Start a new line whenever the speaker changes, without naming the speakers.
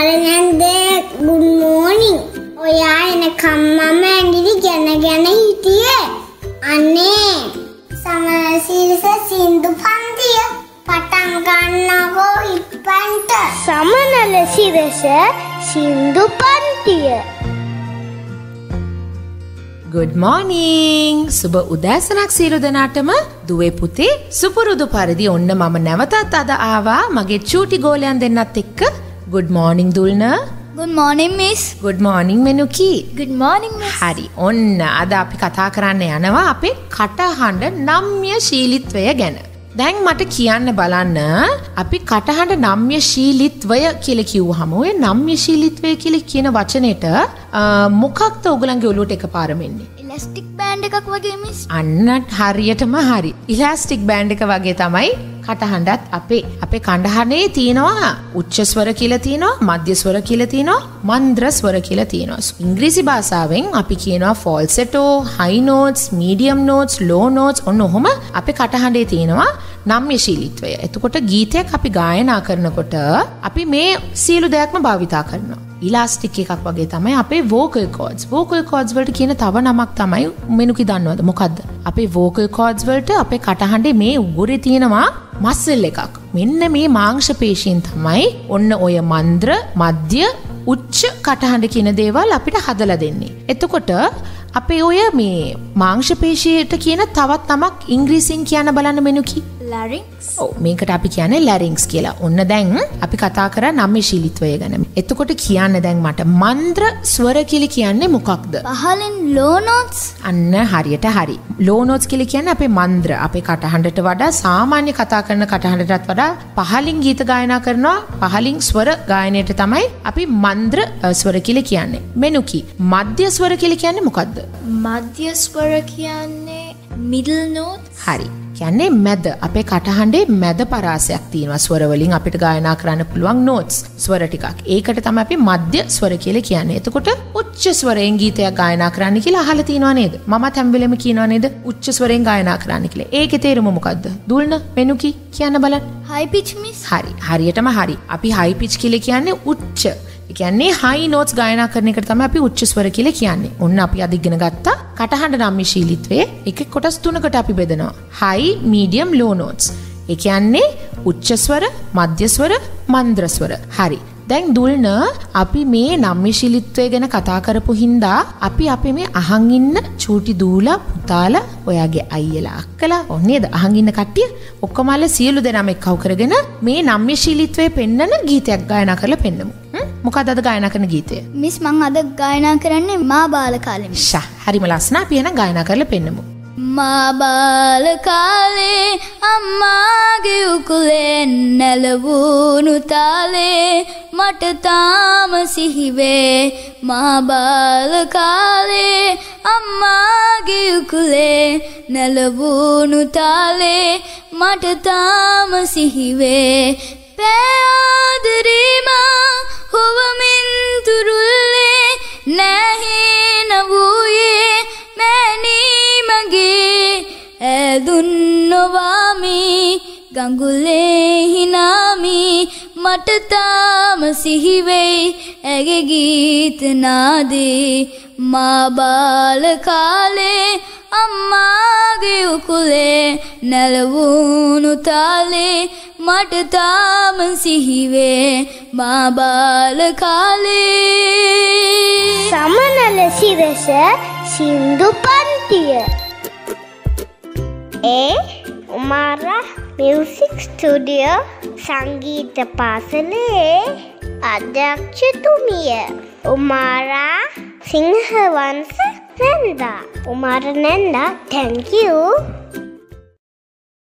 නැන්දේ good morning. ඔයා එනකම් මම ඇඟිලි ගැන හිටියේ. අනේ සමනලසීරස සින්දු පන්තිය පටන් ගන්නකෝ ඉක්පන්ට. සමනලසීරස සින්දු පන්තිය.
Good morning. සුබ උදෑසනක් සියලු දෙනාටම. දුවේ පුතේ සුපුරුදු පරිදි ඔන්න මම නැවතත් අද ආවා මගේ චූටි ගෝලයන් දෙන්නත් එක්ක. Good morning දුල්නා.
Good morning miss.
Good morning මෙනුකි.
Good morning miss.
හරි. ඔන්න අද අපි කතා කරන්න යනවා අපේ කටහඬ නම්‍යශීලීත්වය ගැන. දැන් මට කියන්න බලන්න අපි කටහඬ නම්‍යශීලීත්වය කියලා කිව්වහම ඔය නම්‍යශීලීත්වය කියලා කියන වචනෙට මොකක්ද ඔයගලන්ගේ ඔළුවට එකපාරම එන්නේ?
ඉලාස්ටික් බෑන්ඩ් එකක් වගේ මිස්.
අන්න හරියටම හරි. ඉලාස්ටික් බෑන්ඩ් එක වගේ තමයි කටහඬත් අපේ කණ්ඩහනේ තියෙනවා උච්ච ස්වර කියලා තියෙනවා මධ්‍ය ස්වර කියලා තියෙනවා මන්ද්‍ර ස්වර කියලා තියෙනවා. ඉංග්‍රීසි භාෂාවෙන් අපි කියනවා falsetto, high notes, medium notes, low notes ඔන්න ඔහොම අපේ කටහඬේ තියෙනවා නම්‍යශීලීත්වය. එතකොට ගීතයක් අපි ගායනා කරනකොට අපි මේ සියලු දෙයක්ම භාවිතා කරනවා. ඉලාස්ටික් එකක් වගේ තමයි අපේ vocal cords. vocal cords වලට කියන තව නමක් තමයි මෙනුකි දන්නවද මොකද්ද? අපේ vocal cords වලට අපේ කටහඬේ මේ උගුරේ තියෙනවා මස්සල් එකක්. මෙන්න මේ මාංශ පේශීන් තමයි ඔන්න ඔය මන්ද්‍ර, මධ්‍ය, උච්ච කටහඬ කියන දේවල් අපිට හදලා දෙන්නේ. එතකොට අපේ ඔය මේ මාංශ පේශියට කියන තවත් නමක් ඉංග්‍රීසියෙන් කියන්න බලන්න මෙනුකි.
larynx.
ඔව් මේකට අපි කියන්නේ larynx කියලා. ඔන්න දැන් අපි කතා කරා නම්‍යශීලීත්වය ගැන. එතකොට කියන්න දැන් මට මන්ද්‍ර ස්වර කියලා කියන්නේ මොකක්ද?
පහලින් low notes.
අන්න හරියට හරි. low notes කියලා කියන්නේ අපේ මන්ද්‍ර. අපේ කටහඬට වඩා සාමාන්‍ය කතා කරන කටහඬටත් වඩා පහලින් ගීත ගායනා කරනවා. පහලින් ස්වර ගායනයට තමයි අපි මන්ද්‍ර ස්වර කියලා කියන්නේ. මෙනුකි මධ්‍ය ස්වර කියලා කියන්නේ මොකක්ද?
මධ්‍ය ස්වර කියන්නේ middle note.
හරි. කියන්නේ මැද අපේ කටහඬේ මැද පරාසයක් තියෙනවා ස්වර වලින් අපිට ගායනා කරන්න පුළුවන් notes ස්වර ටිකක්. ඒකට තමයි අපි මධ්‍ය ස්වර කියලා කියන්නේ. එතකොට උච්ච ස්වරයෙන් ගීතයක් ගායනා කරන්න කියලා අහලා තියෙනව නේද? මමත් හැම වෙලෙම කියනවා නේද? උච්ච ස්වරයෙන් ගායනා කරන්න කියලා. ඒකේ තේරුම මොකද්ද? දුල්න මෙනුකි කියන්න බලන්න.
high pitch miss.
හරි. හරියටම හරි. අපි high pitch කියලා කියන්නේ උච්ච. ඒ කියන්නේ high notes ගායනා කරන එකට තමයි අපි උච්ච ස්වර කියලා කියන්නේ. ඔන්න අපි අද ඉගෙන ගත්තා කටහඬ නම්‍යශීලීත්වයේ එක කොටස් තුනකට අපි බෙදනවා. high, medium, low notes. ඒ කියන්නේ උච්ච ස්වර, මධ්‍ය ස්වර, මන්ද්‍ර ස්වර. හරි. දැන් දුල්න අපි මේ නම්‍යශීලීත්වය ගැන කතා කරපු හින්දා අපි මේ අහන් ඉන්න චූටි දූලා පුතාලා ඔයාගේ අයියලා අක්කලා ඔන්නේද අහන් ඉන්න කට්ටිය ඔක්කොම සියලු දෙනාම එක්කව කරගෙන මේ නම්‍යශීලීත්වය පෙන්නන ගීතයක් ගායනා කරලා පෙන්නමු. මොකක්ද අද ගායනා කරන ගීතය?
මිස් මං අද ගායනා කරන්නේ මා බාල කාලේ.
ෂා හරිම ලස්සන. අපි එහෙනම් ගායනා කරලා පෙන්නමු.
මා බාල කාලේ අම්මාගේ උකුලෙන් නැලවුණු තාලේ මට තාම සිහිවේ. මා බාල කාලේ අම්මාගේ උකුලේ නැලවුණු තාලේ මට තාම සිහිවේ. පෑදරීම හොවමින් තුරුල්ලේ නැහැ නවුයේ මෑණී මගේ ඇදුන් නොවාමි ගඟුලේ හිනාමි මට තාම සිහිවෙයි ඇගේ ගීත නාදේ. මා බාල කාලේ අම්මාගේ උකුලේ නැලවුණු තාලේ මට තාම සිහිවේ. මා බාල කාලේ.
සමනලසිරස සින්දු පන්තිය. උමාරා මියුසික් ස්ටුඩියෝ සංගීත පාසලේ අධ්‍යක්ෂතුමිය උමාරා සිංහවංශ නැන්දා. උමාර නැන්දා thank you.